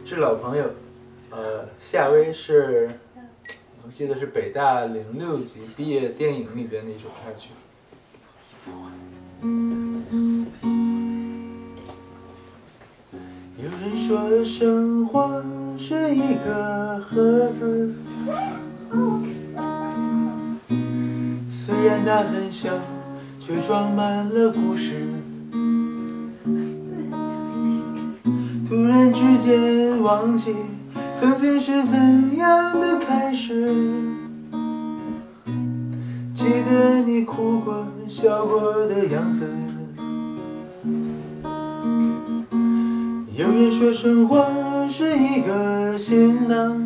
是老朋友，夏威是，我记得是北大06级毕业电影里边的一首插曲。有人说生活是一个盒子，虽然它很小，却装满了故事。突然之间忘记曾经是怎样的开始，记得你哭过笑过的样子。有人说生活是一个行囊，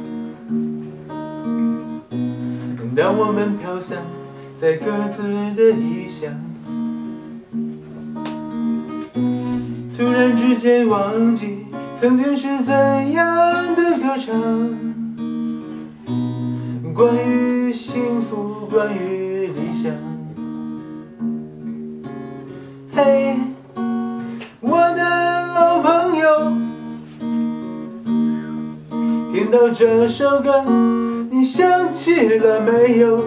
当我们飘散在各自的异乡，突然之间忘记曾经是怎样的歌唱，关于幸福，关于理想。嘿，我的老朋友，听到这首歌，你想起了没有？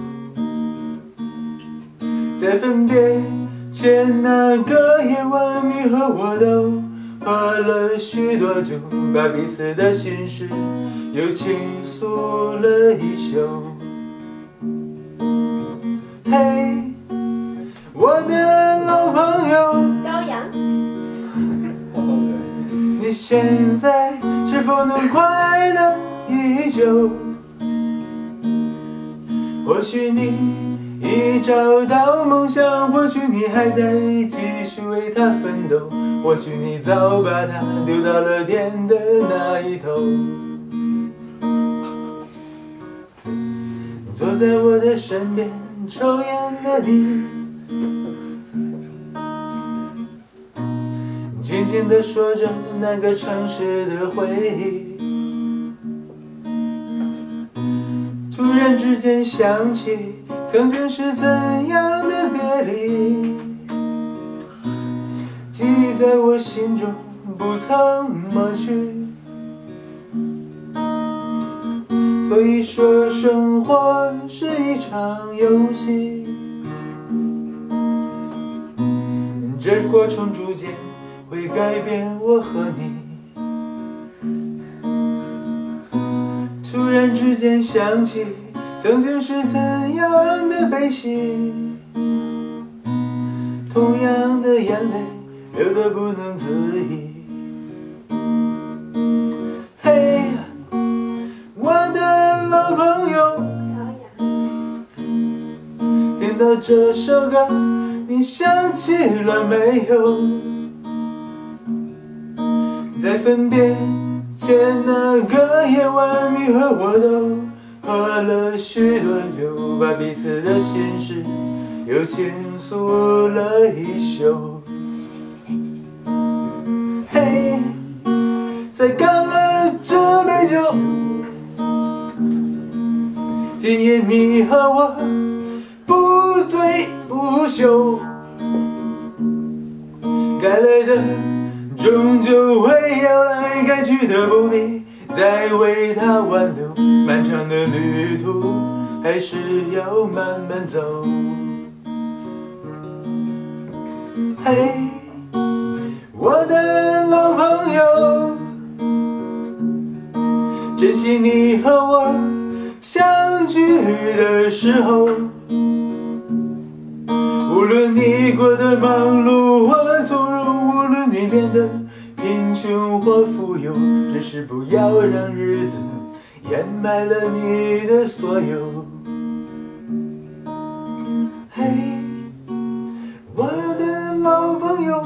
在分别前那个夜晚，你和我都喝了许多酒，把彼此的心事又倾诉了一宿。嘿，我的老朋友， 高阳， 你现在是否能快乐依旧？或许你已找到梦想，或许你还在继续为它奋斗，或许你早把它丢到了天的那一头。坐在我的身边抽烟的你，轻轻地说着那个城市的回忆，突然之间想起曾经是怎样的别离，记忆在我心中不曾抹去。所以说生活是一场游戏，这过程逐渐会改变我和你。突然之间想起曾经是怎样的悲喜，同样的眼泪流得不能自已。嘿，我的老朋友，听到这首歌，你想起了没有？在分别前那个夜晚，你和我都喝了许多酒，把彼此的心事又倾诉了一宿。嘿，再干了这杯酒，今夜你和我不醉不休，该来的终究会要来，该去的不必再为它挽留，漫长的旅途还是要慢慢走。嘿，我的老朋友，珍惜你和我相聚的时候，无论你过得忙碌或从容，无论你变得贫穷或富有，只是不要让日子掩埋了你的所有。嘿，我的老朋友，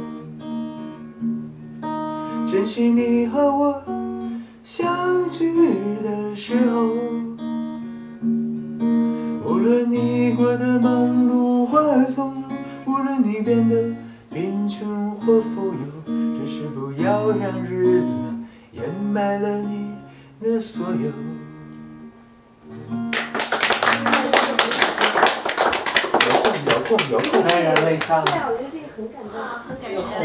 珍惜你和我相聚的时候，无论你过得忙碌或从容，无论你变得贫穷或富有，只是不要让日子掩埋了你的所有。遥控，太阳泪下。 对啊，我觉得这个很感动。很感动。